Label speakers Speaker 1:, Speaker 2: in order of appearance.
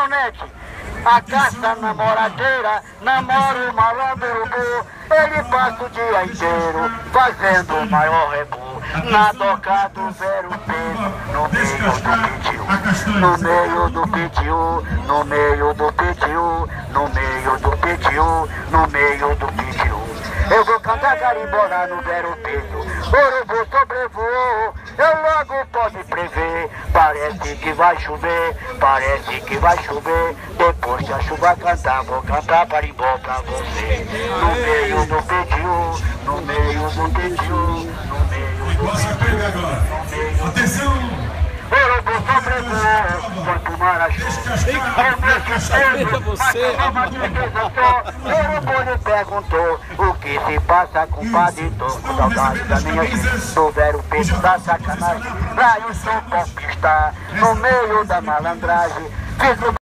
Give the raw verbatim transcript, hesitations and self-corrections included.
Speaker 1: lanchonete, a caça namoradeira, namora o malandro urubu. Ele passa o dia inteiro fazendo o maior rebu. Na doca do Vero Peso, no meio do pitiu, no meio do pitiu, no meio do pitiu, no meio do pitiu, no meio do pitiu. Eu vou cantar carimbora no Vero Peso, urubu sobrevoou, eu logo posso prever. Parece que vai chover, parece que vai chover. Depois que a chuva cantar, vou cantar carimbó pra você. No meio do pitiu, no meio do pitiu, no meio do
Speaker 2: Nossa prêmio agora. Atenção!
Speaker 1: urubu sobrevoou, quanto marajó. O urubu lhe perguntou o que se passa com o padre Tom. Saudade da minha gente, do Vero Peso da sacanagem. Lá eu sou popstar, no meio da malandragem. Fiz o